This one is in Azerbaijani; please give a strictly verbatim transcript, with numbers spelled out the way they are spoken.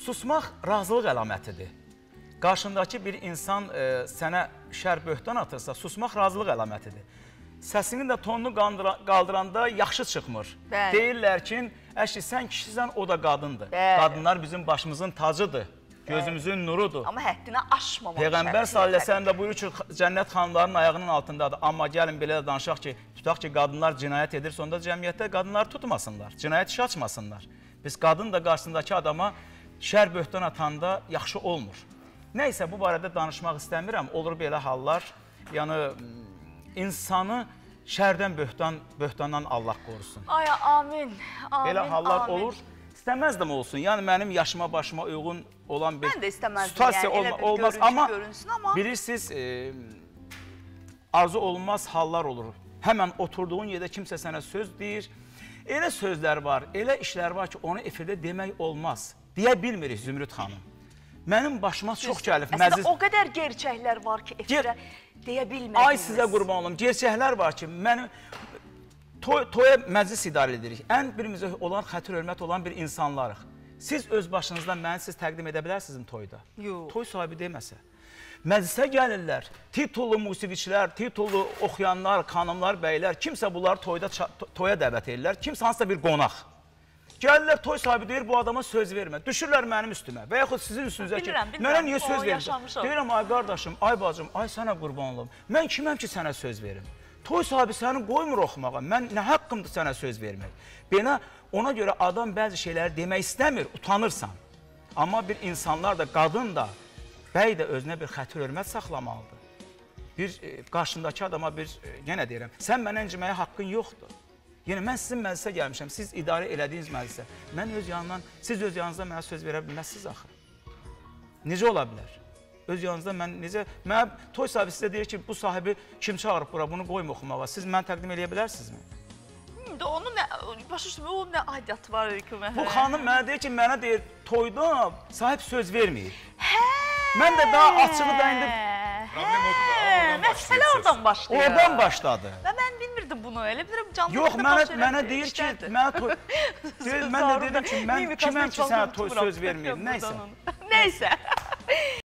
susmaq razılıq əlamətidir. Qarşındakı bir insan e, sənə şər böhtan atırsa, susmaq razılıq əlamətidir. Səsinin də tonunu qaldıranda yaxşı çıxmır. Bəli. Deyirlər ki, əşi, sən kişisən, o da qadındır. Bəli. Qadınlar bizim başımızın tacıdır, gözümüzün nurudur. Amma həddini aşmamaq. Peyğəmbər sallallahu əleyhi və səlləm də buyurur ki, cənnət xanımlarının ayağının altındadır. Amma gəlin belə də danışaq ki, tutaq ki, qadınlar cinayət edir, sonunda cəmiyyətdə qadınları tutmasınlar, cinayət işi açmasınlar. Biz qadın da qarşısındakı adama şər böhtan atanda yaxşı olmur. Nəysə, bu barədə danışmaq istəmirəm. Olur belə hallar, yəni insanı şərdən böhtan, böhtandan Allah qorusun. Ay, amin, amin, belə hallar amin. olur. İstəməzdim olsun. Yəni mənim yaşıma, başıma uyğun olan bir mən də istəməzdim, situasiya yəni, elə bir olmaz. görüntü Amma görünsün, amma bilirsiniz, e, arzu olunmaz hallar olur. Həmən oturduğun yerdə kimsə sənə söz deyir. Elə sözlər var, elə işlər var ki, onu efirdə demək olmaz. Deyə bilmirik Zümrüd xanım. Mənim başıma çox gəlib. Əslində o qədər gerçəklər var ki, efirdə deyə bilmədiniz. Ay, sizə qurban olum. Gerçəklər var ki, mənim toya məclis idarə edirik. Ən birimizə olan, xətir hörmət olan bir insanlarıq. Siz öz başınızdan məni siz təqdim edə bilərsiniz toyda. Yox. Toy sahibi deməsə. Məclisə gəlirlər, titullu musiqiçilər, titullu oxuyanlar, xanımlar, bəylər, kimsə bunları toyda, toya dəvət edirlər, kimsə hansısa bir qonaq. Gəlirlər, toy sahibi deyir, bu adama söz vermə. Düşürlər mənim üstümə və yaxud sizin üstünüzə ki, mənə niyə söz vermə? Deyirəm, ay qardaşım, ay bacım, ay sənə qurban olum. Mən kiməm ki, sənə söz verim? Toy sahibi səni qoymur oxumağa. Mən nə haqqımdır sənə söz vermək? Belə, ona görə adam bəzi şeyləri demək istəmir, utanırsan. Amma bir insanlar da, qadın da, bəy də özünə bir xətir hörmət saxlamalıdır. Bir qarşındakı adama bir, yenə deyirəm, sən mənə inciməyə haqqın yoxdur. Yəni, mən sizin məclisə gəlmişəm, siz idarə elədiyiniz məclisə. Mən öz yanından, siz öz yanınızda mənə söz verə bilməzsiniz axı. Necə ola bilər? Öz yanınızda mən necə... Mənə toy sahibi sizə deyir ki, bu sahibi kim çağırıb bura, bunu qoyma oxumağa. Siz mənə təqdim eləyə bilərsinizmi? Onu nə, başa düşmür, o nə aidiyyatı var hökumə? Bu xanım mənə deyir ki, mənə deyir, toyda sahib söz verməyir. Hə! Mən də daha açığı da indi... Hə, məsələ oradan başlayır. Oradan başladı. Və mən bilmirdim bunu, elə bilirəm canlı. Yox, mənə deyir ki, mənə toy... Mən də dedim ki, mən kiməm ki, sənə toy söz verməyim, nəysə. Nəysə.